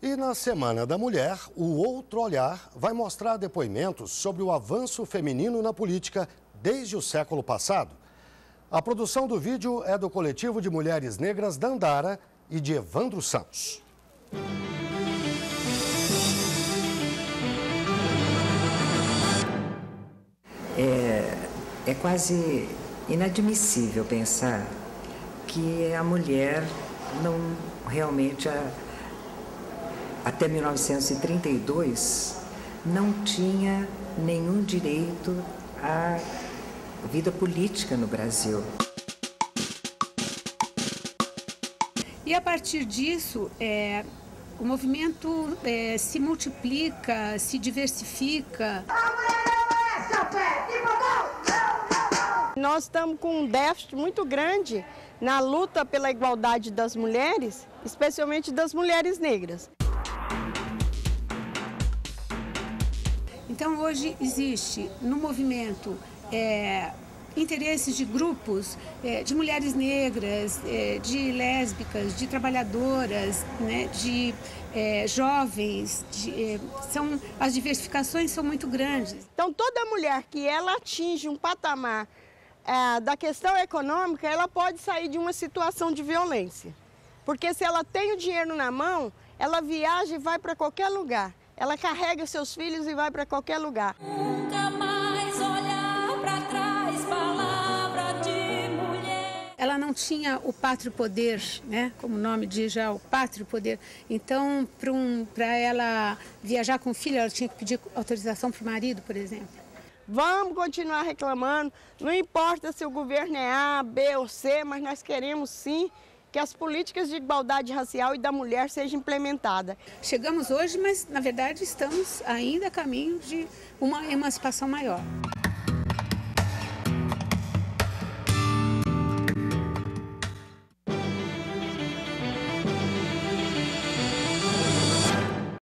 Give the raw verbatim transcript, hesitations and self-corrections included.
E na Semana da Mulher, o Outro Olhar vai mostrar depoimentos sobre o avanço feminino na política desde o século passado. A produção do vídeo é do Coletivo de Mulheres Negras Dandara e de Evandro Santos. É, é quase inadmissível pensar que a mulher não realmente... A, até mil novecentos e trinta e dois, não tinha nenhum direito à vida política no Brasil. E a partir disso, é, o movimento é, se multiplica, se diversifica. Nós estamos com um déficit muito grande na luta pela igualdade das mulheres, especialmente das mulheres negras. Então, hoje existe no movimento é, interesses de grupos é, de mulheres negras, é, de lésbicas, de trabalhadoras, né, de é, jovens. De, é, são, as diversificações são muito grandes. Então, toda mulher que ela atinge um patamar é, da questão econômica, ela pode sair de uma situação de violência. Porque se ela tem o dinheiro na mão, ela viaja e vai para qualquer lugar. Ela carrega seus filhos e vai para qualquer lugar. Nunca mais olhar para trás, palavra de mulher. Ela não tinha o pátrio poder, né? Como o nome diz já, o pátrio poder. Então, para um, para ela viajar com o filho, ela tinha que pedir autorização para o marido, por exemplo. Vamos continuar reclamando, não importa se o governo é A, B ou C, mas nós queremos sim que as políticas de igualdade racial e da mulher sejam implementadas. Chegamos hoje, mas na verdade estamos ainda a caminho de uma emancipação maior.